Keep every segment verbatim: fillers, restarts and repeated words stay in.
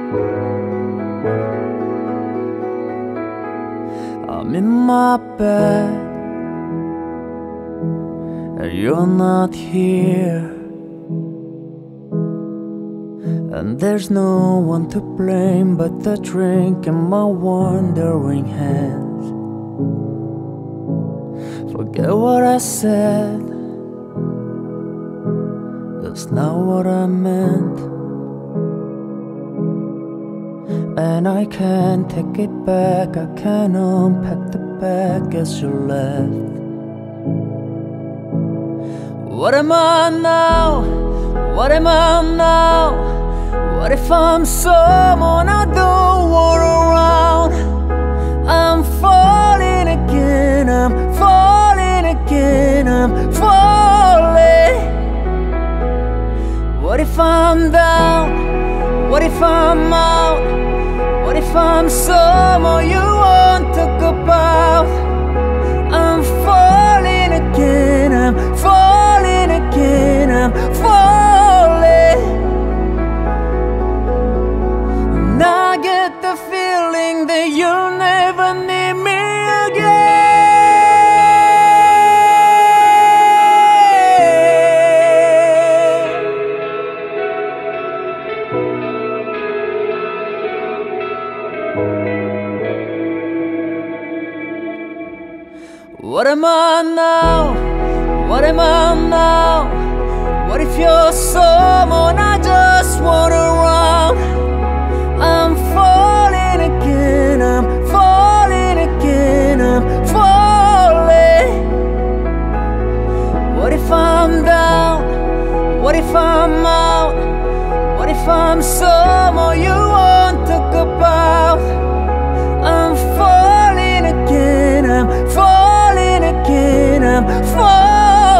I'm in my bed and you're not here, and there's no one to blame but the drink and my wandering hands. Forget what I said, that's not what I meant, and I can't take it back. I can't unpack the bag as you left. What am I now? What am I now? What if I'm someone I don't want around? I'm falling again, I'm falling again, I'm falling. What if I'm down? What if I'm out? What if I'm someone you want to talk about? I'm falling again, I'm falling again, I'm falling. And I get the feeling that you'll never need me again. What am I now? What am I now? What if you're someone I just want around? I'm falling again, I'm falling again, I'm falling. What if I'm down? What if I'm out? What if I'm someone you want to talk about? I'm falling again, I'm falling again, I'm falling.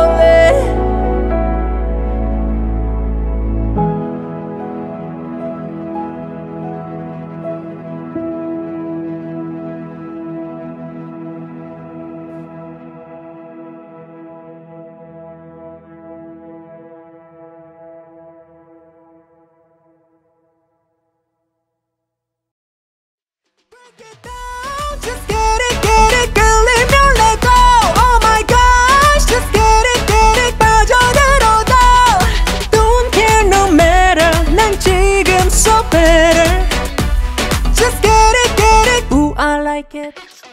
Break it down, just get it, get it, girl, leave me let go. Oh my gosh, just get it, get it, 빠져들어도 don't care no matter, 난 지금 so better. Just get it, get it, ooh I like it.